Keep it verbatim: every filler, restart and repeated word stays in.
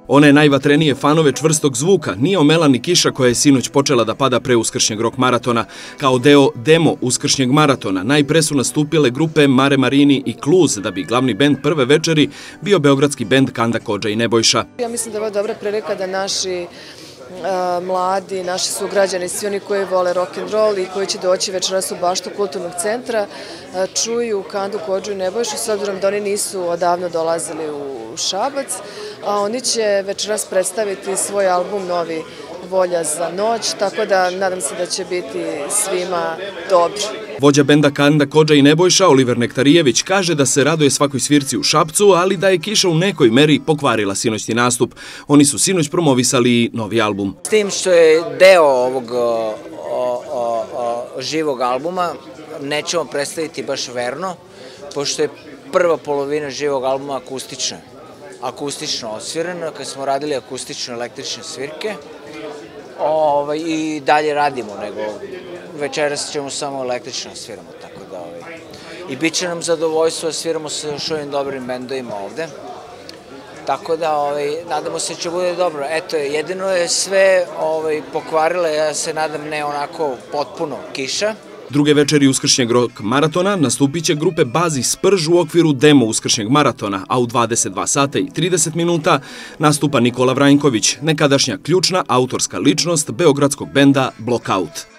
One najvatrenije fanove čvrstog zvuka nije omela ni kiša koja je sinoć počela da pada pre uskršnjeg rok maratona. Kao deo demo uskršnjeg maratona najpre su nastupile grupe Mare Marini i Kluz, da bi glavni bend prve večeri bio beogradski bend Kanda Kodža i Nebojša. Ja mislim da je ovo dobra prilika da naši mladi, naši sugrađani, svi oni koji vole rock'n'roll i koji će doći večeras u baštu kulturnog centra, čuju Kandu Kodžu i Nebojšu, s obzirom da oni nisu odavno dolazili u Šabac, a oni će večeras predstaviti svoj album novi Volja za noć, tako da nadam se da će biti svima dobro. Vođa benda Kanda Kodža i Nebojša, Oliver Nektarijević, kaže da se raduje svakoj svirci u Šapcu, ali da je kiša u nekoj meri pokvarila sinoćni nastup. Oni su sinoć promovisali novi album. S tim što je deo ovog o, o, o, živog albuma, nećemo predstaviti baš verno, pošto je prva polovina živog albuma akustična. Akustično osvirena, kad smo radili akustično električne svirke. Ovaj, i dalje radimo, nego večeras ćemo samo električno sviramo, tako da ovaj, i bit će nam zadovoljstvo da sviramo sa još ovim dobrim bendovima ovde, tako da ovaj, nadamo se će bude dobro. Eto, jedino je sve ovaj, pokvarila, ja se nadam ne onako potpuno, kiša. Druge večeri uskršnjeg rok maratona nastupit će grupe Bazi Sprž u okviru demo uskršnjeg maratona, a u dvadeset dva sata i trideset minuta nastupa Nikola Vrajnković, nekadašnja ključna autorska ličnost beogradskog benda Blockout.